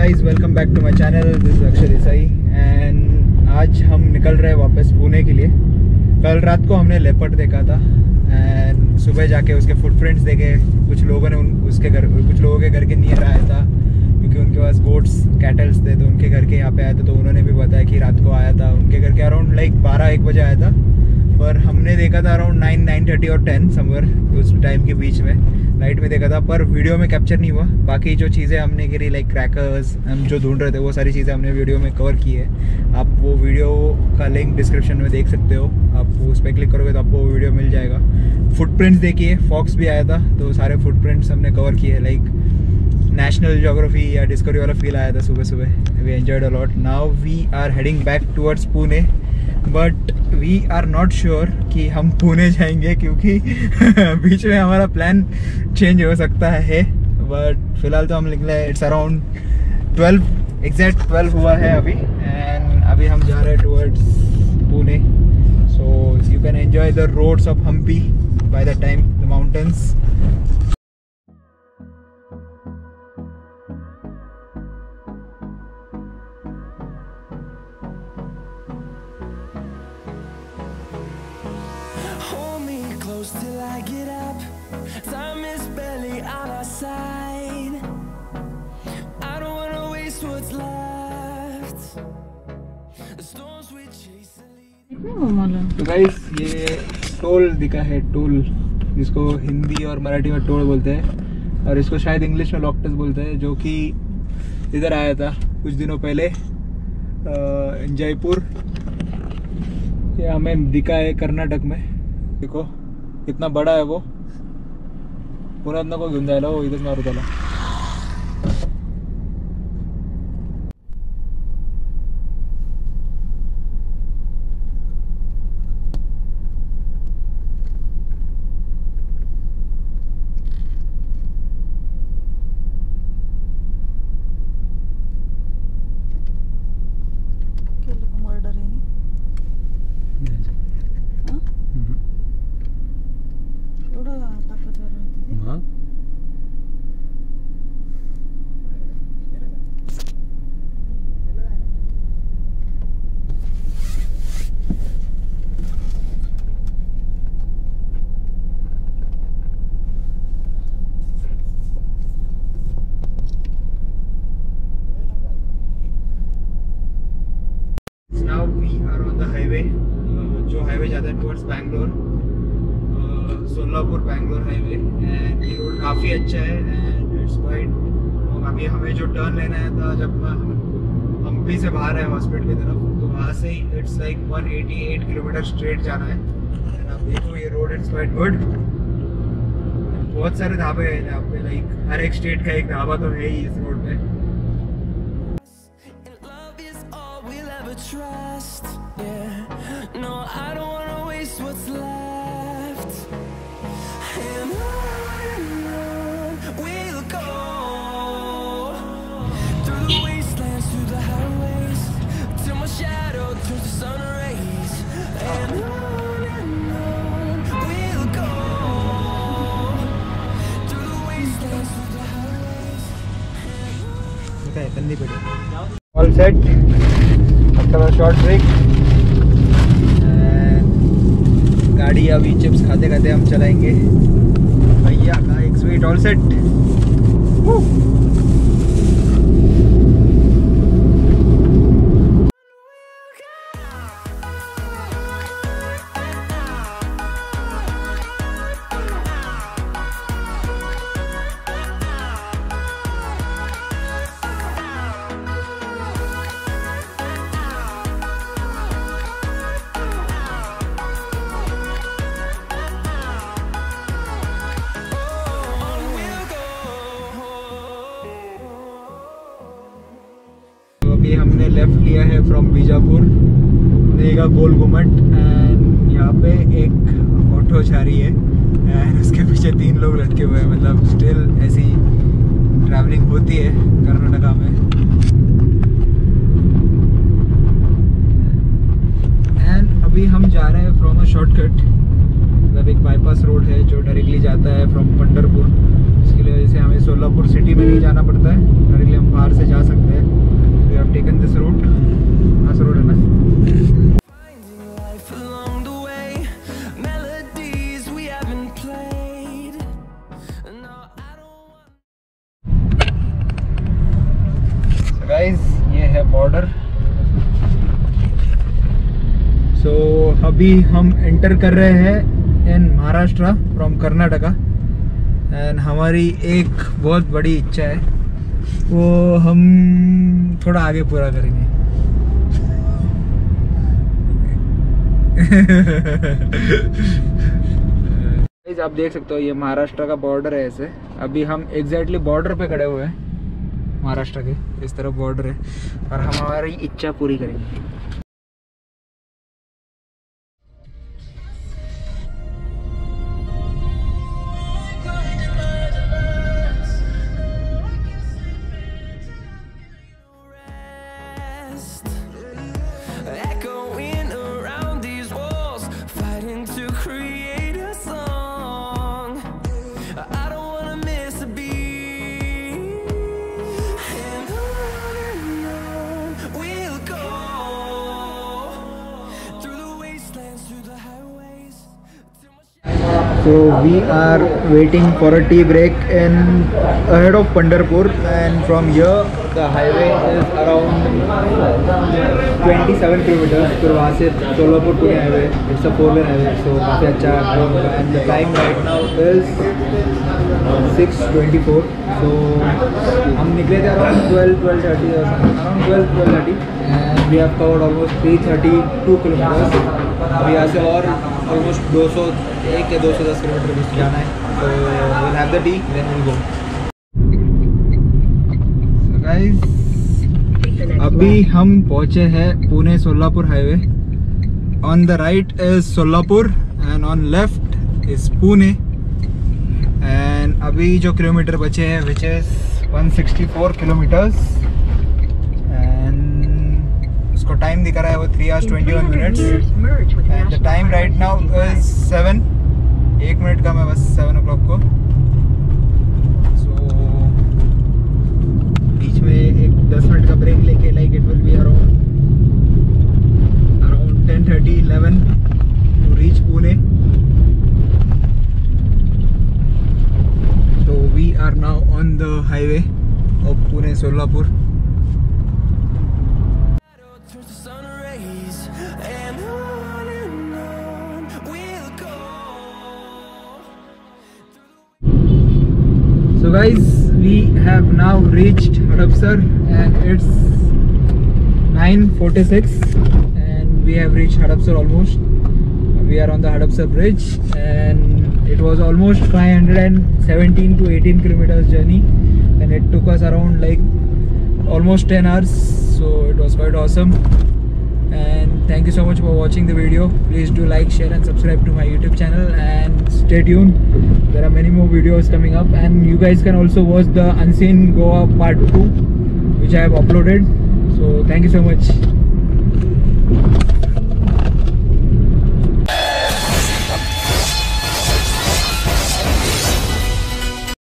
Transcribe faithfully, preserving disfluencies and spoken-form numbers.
Guys, welcome back to my channel. This is Akshay Desai and आज हम निकल रहे हैं वापस पुणे के लिए। कल रात को हमने लेपर्ड देखा था एंड सुबह जाके उसके फुटप्रिंट्स देखे। कुछ लोगों ने उन उसके घर कुछ लोगों के घर के नियर आया था क्योंकि उनके पास गोट्स कैटल्स थे, तो उनके घर के यहाँ पे आया था। तो उन्होंने भी बताया कि रात को आया था उनके घर के अराउंड लाइक बारह एक बजे आया था, पर हमने देखा था अराउंड नाइन नाइन थर्टी और टेन समवेयर उस टाइम के बीच में नाइट में देखा था, पर वीडियो में कैप्चर नहीं हुआ। बाकी जो चीज़ें हमने करी लाइक क्रैकर्स हम जो ढूंढ रहे थे वो सारी चीज़ें हमने वीडियो में कवर की है। आप वो वीडियो का लिंक डिस्क्रिप्शन में देख सकते हो, आप उस पर क्लिक करोगे तो आपको वो वीडियो मिल जाएगा। फुटप्रिंट्स देखिए, फॉक्स भी आया था तो सारे फुटप्रिंट्स हमने कवर किए। लाइक नेशनल ज्योग्राफी या डिस्कवरी वाला फील आया था सुबह सुबह। We enjoyed a lot. Now we are heading back towards Pune, but we are not sure कि हम पुणे जाएंगे क्योंकि बीच में हमारा प्लान चेंज हो सकता है। बट फिलहाल तो हम निकले, it's around twelve exact twelve हुआ है अभी एंड अभी हम जा रहे हैं towards Pune. So you can enjoy the roads of Hampi by the time the mountains. Till I get up, time is barely on our side. I don't wanna waste what's left. The storms we chase lead. तो guys ये toll दिखा है, toll जिसको हिंदी और मराठी में toll बोलते हैं और इसको शायद इंग्लिश में लॉकटस बोलते हैं, जो कि इधर आया था कुछ दिनों पहले जयपुर। ये हमें दिखा है कर्नाटक में। देखो कितना बड़ा है वो, पुन्हा नको घेऊन जायला हो, इथंच मारू त्याला। जो हाईवे जाता है towards Bangalore, Solapur Bangalore highway and ये रोड काफ़ी अच्छा है एंड इट्स क्वाइट। अभी हमें जो टर्न लेना है था जब हम हम्पी से बाहर है हॉस्पिटल की तरफ, तो वहाँ से ही it's like one eighty eight kilometer straight जाना है। एंड आप देखो ये रोड इट्स क्वाइट गुड। बहुत सारे ढाबे हैं यहाँ पे, लाइक हर एक स्टेट का एक ढाबा तो है ही इस रोड पे। No, I don't wanna waste what's left. And on and on we'll go, through the wastelands, through the highways, till my shadow turns to sun rays. And on and on we'll go, through the wastelands, through the highways. Okay, कंदी पड़ी। All set. After a short break. गाड़ी अभी chips खाते खाते हम चलाएंगे भैया का एक स्वीट। All set. हमने लेफ्ट लिया है फ्रॉम बीजापुर, देगा गोल घुमट एंड यहाँ पे एक ऑटो जा रही है एंड उसके पीछे तीन लोग लटके हुए हैं। मतलब स्टिल ऐसी ट्रैवलिंग होती है कर्नाटका में। एंड अभी हम जा रहे हैं फ्रॉम अ शॉर्टकट, मतलब एक बाईपास रोड है जो डायरेक्टली जाता है फ्रॉम पंढरपुर। इसके लिए वजह से हमें सोलापुर सोलापुर सिटी में नहीं जाना पड़ता है, डायरेक्टली हम बाहर से जा सकते हैं। We have taken this route, आस रोड है ना। गाइस ये है बॉर्डर। सो so, अभी हम एंटर कर रहे हैं in Maharashtra from Karnataka and हमारी एक बहुत बड़ी इच्छा है, वो हम थोड़ा आगे पूरा करेंगे। गाइस आप देख सकते हो ये महाराष्ट्र का बॉर्डर है। ऐसे अभी हम एग्जैक्टली बॉर्डर पे खड़े हुए हैं महाराष्ट्र के, इस तरफ बॉर्डर है और हम हमारी इच्छा पूरी करेंगे। So we are waiting for a tea break in ahead of Pandharpur, and from here the highway is around twenty-seven kilometers. फिर वहाँ से Solapur Pune highway, it's a four lane highway, so काफ़ी अच्छा है। And the time right now is six twenty-four. So हम निकले थे around twelve twelve thirty or something, around twelve twelve thirty, and we have covered almost three thirty-two kilometers. अभी यहाँ से और ऑलमोस्ट दो सौ एक या दो सौ दस किलोमीटर कुछ जाना है। तो we'll have the tea, then we'll go. So guys, अभी हम पहुँचे हैं Pune Solapur highway. On the right is Solapur and on left is Pune. And अभी जो किलोमीटर बचे हैं which is one sixty-four kilometers, उसको टाइम दिखा रहा है वो three hours twenty-one minutes, and the time right now is seven, एक मिनट कम है बस seven o'clock को। So बीच में एक दस मिनट का ब्रेक लेके like it will be around around ten thirty eleven to reach Pune. So we are now on the highway of Pune Solapur. So guys, we have now reached Hadapsar and it's nine forty-six and we have reached Hadapsar almost. We are on the Hadapsar bridge and it was almost five hundred seventeen to eighteen kilometers journey, and it took us around like almost ten hours, so it was quite awesome. And thank you so much for watching the video. Please do like, share and subscribe to my YouTube channel, and stay tuned. There are many more videos coming up, and you guys can also watch the Unseen Goa part two which I have uploaded. So thank you so much.